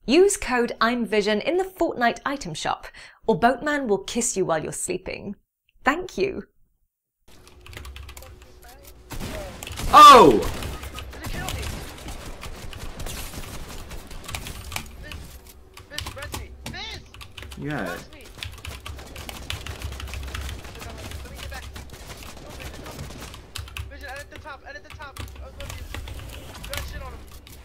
Use code I'mVision in the Fortnite item shop, or Boatman will kiss you while you're sleeping. Thank you. Oh! Yeah. At the top. I love you. Got shit on him.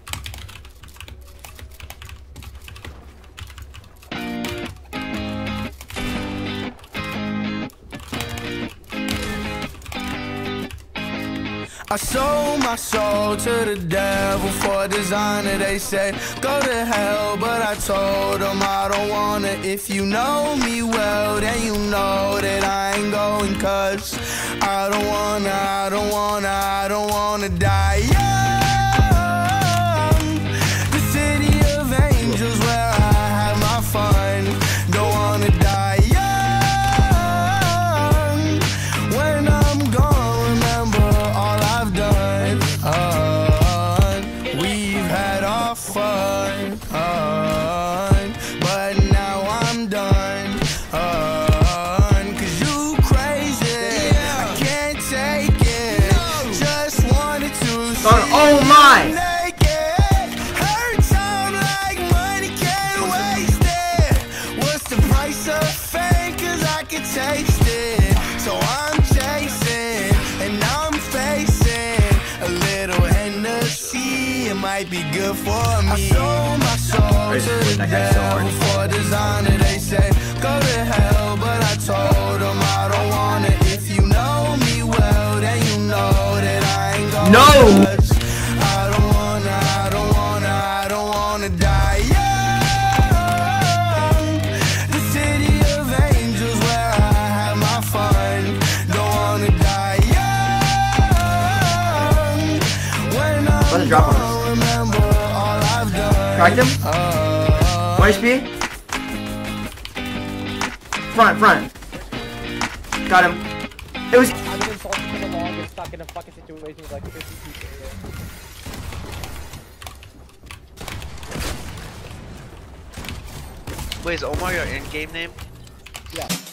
I sold my soul to the devil for a designer. They say go to hell, but I told them I don't wanna. If you know me well, then you know that I ain't going, cause I don't wanna die young. The city of angels where I have my fun. Don't wanna die young. When I'm gone, remember all I've done. We've had our fun, but now I'm done. Cause you crazy, I can't take it. Just wanted to see Oh my! naked. Hurt time like money, can't waste it. What's the price of fame? Cause I can taste it. So I'm chasing, and I'm facing a little Hennessy. It might be good for me. I sold my soul to the devil for designer. They say go to hell, but I told them I don't want it. If you know me well, then you know that I ain't gonna. No! I don't wanna die young. The city of angels where I have my fun. Don't wanna die young. When I'm drop on us. gone, remember all I've done. Cracked him? 1 HP? Front. Got him. It was. I've been insulted for the longest, stuck in a fucking situation with like 50 people. Wait, is Omar your in-game name? Yeah.